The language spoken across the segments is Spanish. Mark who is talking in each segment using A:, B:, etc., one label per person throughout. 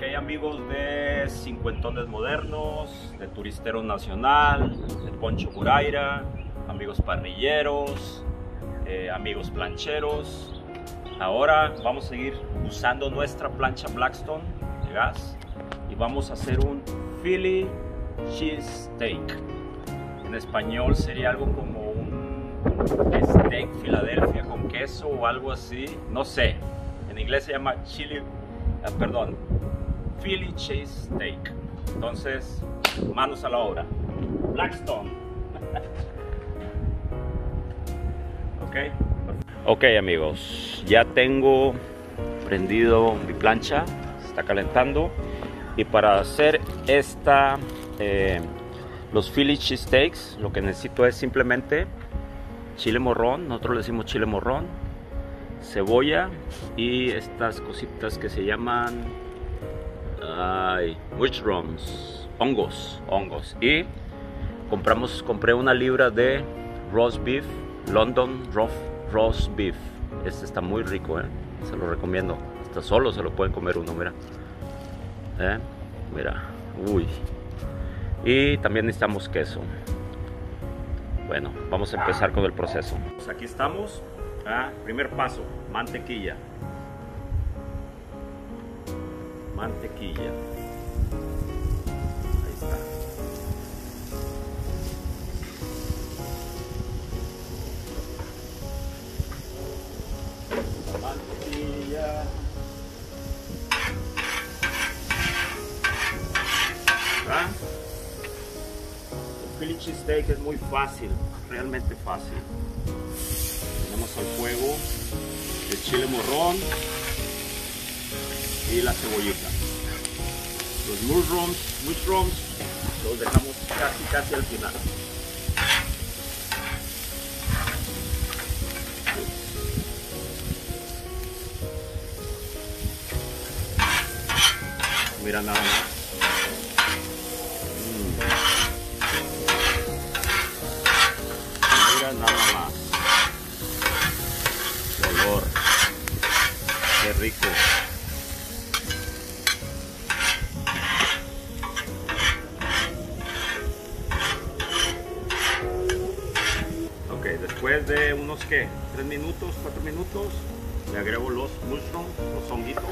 A: Amigos de Cincuentones Modernos, de Turisteros Nacional, de Poncho Buraira, amigos parrilleros, amigos plancheros. Ahora vamos a seguir usando nuestra plancha Blackstone de gas y vamos a hacer un Philly cheese steak. En español sería algo como un steak Filadelfia con queso o algo así, no sé. En inglés se llama Philly cheese steak. Entonces, manos a la obra. Blackstone. Ok amigos, ya tengo prendido mi plancha, se está calentando, y para hacer los Philly cheese steaks, lo que necesito es simplemente chile morrón, nosotros le decimos chile morrón, cebolla y estas cositas que se llaman mushrooms, hongos. Y compré una libra de roast beef, London roast beef. Este está muy rico, se lo recomiendo. Hasta solo se lo pueden comer uno, mira. Mira, uy. Y también necesitamos queso. Bueno, vamos a empezar con el proceso. Pues aquí estamos. Primer paso, mantequilla. Mantequilla. Ahí está. Mantequilla. El Philly cheesesteak es muy fácil, realmente fácil. Tenemos al fuego el chile morrón y la cebollita. Los mushrooms los dejamos casi al final. Mira nada más. Mira nada más. El olor. Qué rico. Después de unos 3 minutos, 4 minutos, le agrego los mushrooms, los honguitos.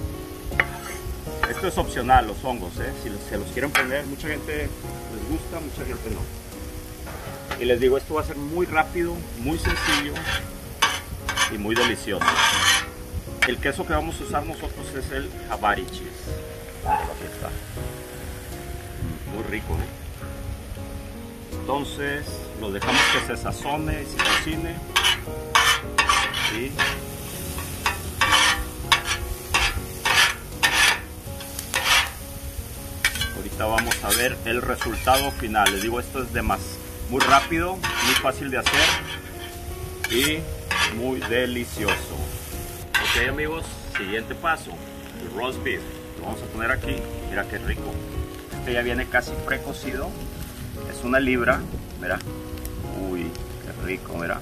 A: Esto es opcional, los hongos, si se los quieren poner, mucha gente les gusta, mucha gente no. Y les digo, esto va a ser muy rápido, muy sencillo y muy delicioso. El queso que vamos a usar nosotros es el Havarti cheese. Aquí está. Muy rico, Entonces lo dejamos que se sazone y se cocine. Y ahorita vamos a ver el resultado final. Les digo, esto es muy rápido, muy fácil de hacer y muy delicioso. Ok amigos, siguiente paso, el roast beef. Lo vamos a poner aquí. Mira qué rico. Este ya viene casi precocido. Es una libra, mira. Uy, qué rico, mira.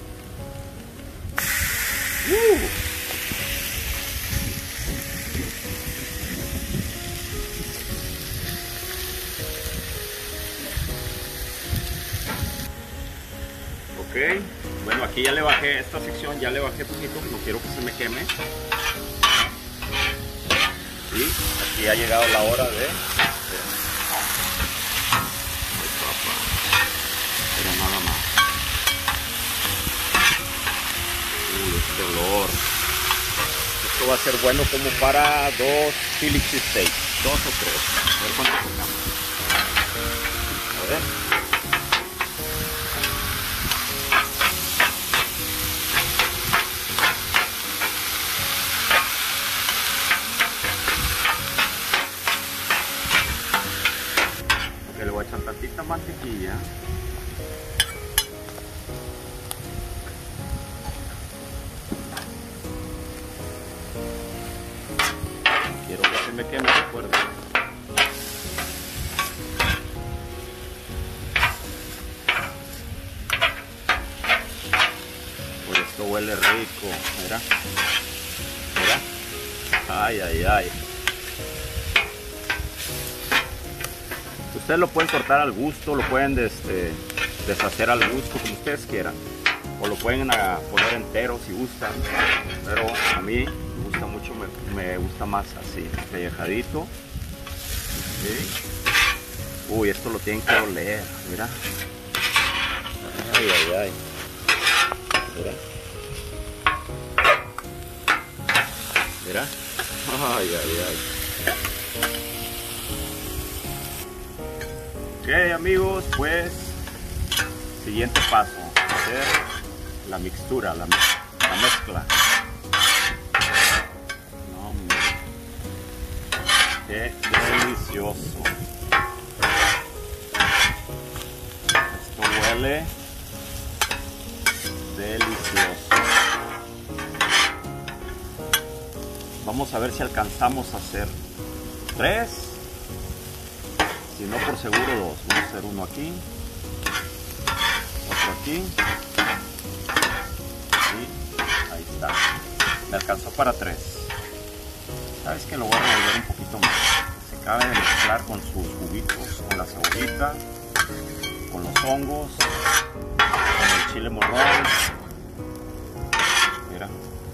A: Ok, bueno, aquí ya le bajé esta sección, ya le bajé poquito, no quiero que se me queme. Y aquí ha llegado la hora de pero nada más. Uy, este olor. Esto va a ser bueno como para 2 Philly cheesesteaks, 2 o 3. A ver cuánto sacamos. A ver. Le voy a echar tantita mantequilla. Quiero que se me queme, recuerden. Por esto huele rico, mira. Mira. Ay, ay, ay. Ustedes lo pueden cortar al gusto, lo pueden deshacer al gusto, como ustedes quieran. O lo pueden poner entero si gustan. Pero a mí me gusta mucho, me gusta más así, pellejadito. ¿Sí? Uy, esto lo tienen que oler, mira. Ay, ay, ay. Mira. Mira. Ay, ay, ay. Ok, amigos, pues siguiente paso, hacer la mixtura, la mezcla. No, qué delicioso. Esto huele delicioso. Vamos a ver si alcanzamos a hacer 3. Si no, por seguro 2. Vamos a hacer uno aquí, otro aquí. Y ahí está. Me alcanzó para 3. ¿Sabes qué? Lo voy a revolver un poquito más. Se acabe de mezclar con sus juguitos, con la cebollita, con los hongos, con el chile morrón. Mira.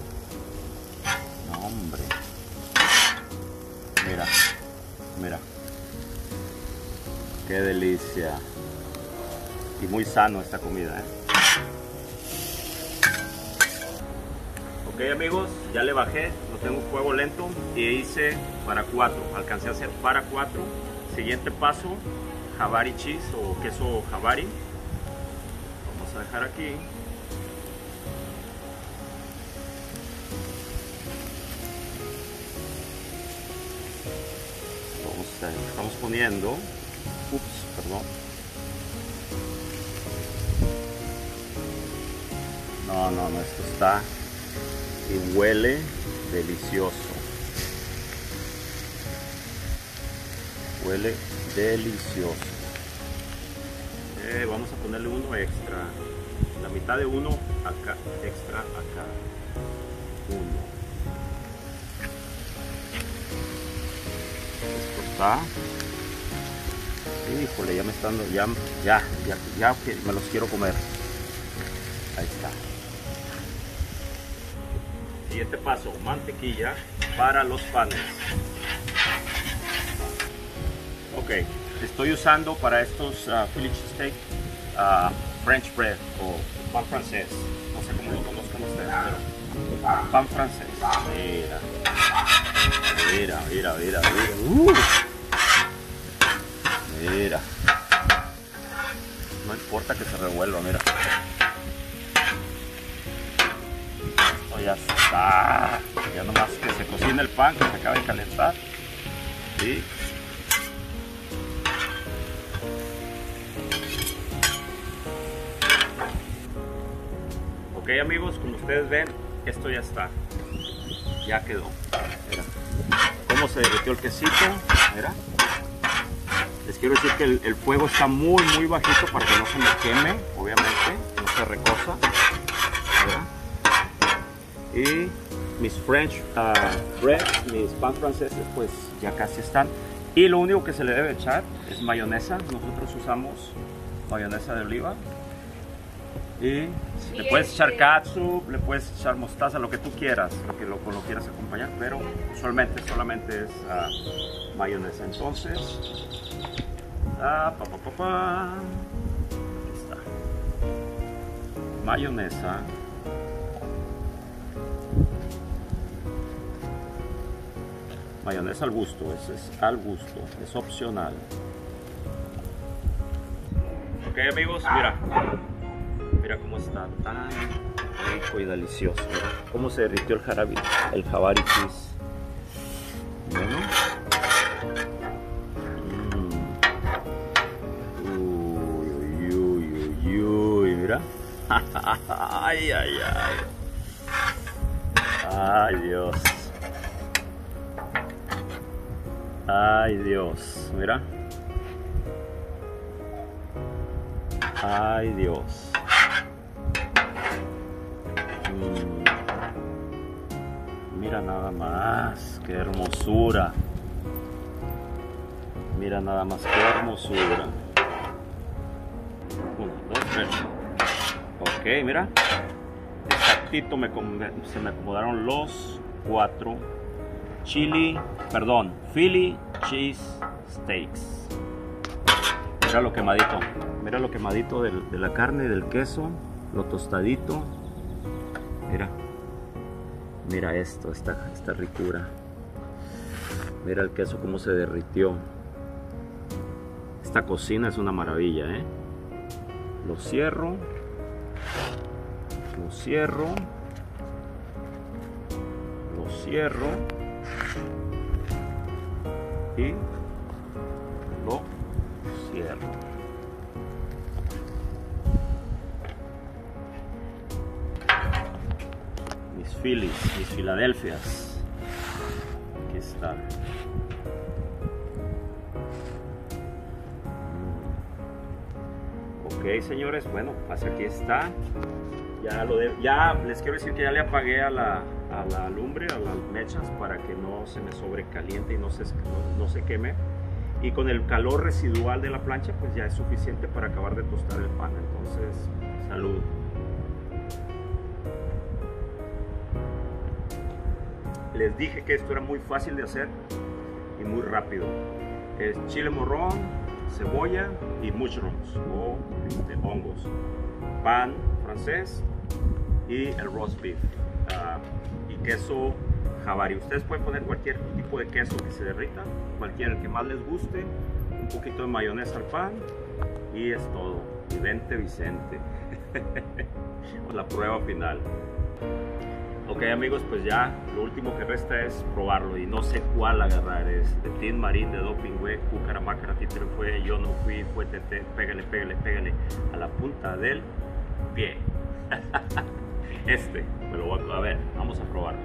A: No, hombre. Mira. Mira. Qué delicia. Y muy sano esta comida, Ok, amigos, ya le bajé, lo tengo fuego lento y hice para 4. Alcancé a hacer para 4. Siguiente paso, Havari cheese o queso Havari. Vamos a dejar aquí. Estamos poniendo. Ups, perdón. No, esto está y huele delicioso. Huele delicioso. Vamos a ponerle uno extra. La mitad de uno acá, extra acá. Uno. Esto está. Híjole, ya me están dando, ya que me los quiero comer. Ahí está. Siguiente paso, mantequilla para los panes. Ok, estoy usando para estos Philly cheesesteak French bread o pan francés. No sé cómo lo conozcan ustedes, pero pan francés. Mira. Mira. No importa que se revuelva, mira. Esto ya está. Ya nomás que se cocine el pan, que se acabe de calentar. ¿Sí? Ok, amigos, como ustedes ven, esto ya está. Ya quedó. Mira. Cómo se derritió el quesito. Mira. Les quiero decir que el fuego está muy bajito para que no se me queme, obviamente, no se recosa. Y mis French bread, mis pan franceses, pues ya casi están. Y lo único que se le debe echar es mayonesa. Nosotros usamos mayonesa de oliva. Y le puedes echar catsup, le puedes echar mostaza, lo que tú quieras, con lo quieras acompañar, pero usualmente solamente es mayonesa. Entonces, aquí está. Mayonesa. Mayonesa al gusto, es al gusto, es opcional. Ok, amigos, mira cómo está, tan rico y delicioso. Mira cómo se derritió el Havari cheese. Bueno. Uy, mira. Ay. Ay, Dios. Ay, Dios, mira. Ay, Dios. Mira nada más, qué hermosura. Mira nada más qué hermosura. 1, 2, 3. Ok, mira. Exactito se me acomodaron los 4 Philly cheese steaks. Mira lo quemadito. Mira lo quemadito de la carne, del queso, lo tostadito. Mira. Mira esto, esta ricura. Mira el queso cómo se derritió. Esta cocina es una maravilla, ¿eh? Lo cierro. Lo cierro. Lo cierro. Y lo cierro. Mis Phillies, mis Filadelfias. Aquí está. Ok, señores, bueno, pues aquí está. Ya les quiero decir que ya le apagué a la lumbre, a las mechas, para que no se me sobrecaliente y no se queme. Y con el calor residual de la plancha, pues ya es suficiente para acabar de tostar el pan. Entonces, salud. Les dije que esto era muy fácil de hacer y muy rápido. Es chile morrón, cebolla y mushrooms o hongos, pan francés y el roast beef y queso Javari. Ustedes pueden poner cualquier tipo de queso que se derrita, cualquiera, el que más les guste, un poquito de mayonesa al pan y es todo. Y vente Vicente. La prueba final. Ok, amigos, pues ya lo último que resta es probarlo y no sé cuál agarrar. Es de Tin Marín, de Doping Way, Cucaramácara, Títere fue, yo no fui, fue Tete, pégale a la punta del pie. Me lo voy a ver, vamos a probarlo.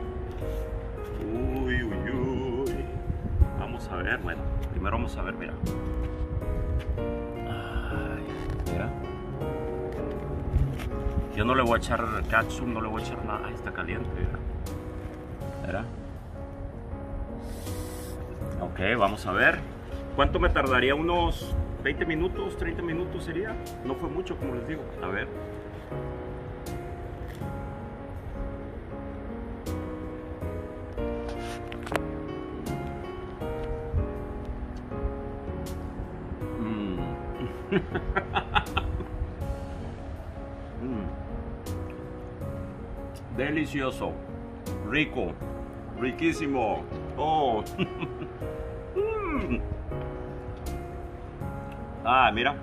A: Uy, uy, uy. Vamos a ver, bueno, primero vamos a ver, mira. Ay, mira. Yo no le voy a echar ketchup, no le voy a echar nada. Ay, está caliente, mira. Ok, vamos a ver. ¿Cuánto me tardaría? Unos 20 minutos, 30 minutos sería. No fue mucho, como les digo. A ver. Delicioso, rico, riquísimo. Oh. Ah, mira.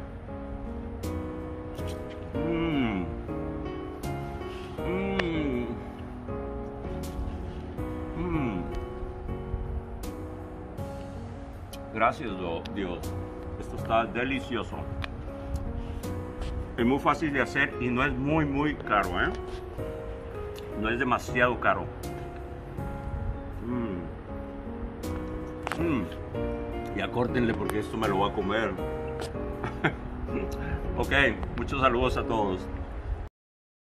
A: Gracias, Dios. Esto está delicioso. Es muy fácil de hacer y no es muy caro, ¿eh? No es demasiado caro. Ya córtenle porque esto me lo voy a comer. Ok, muchos saludos a todos.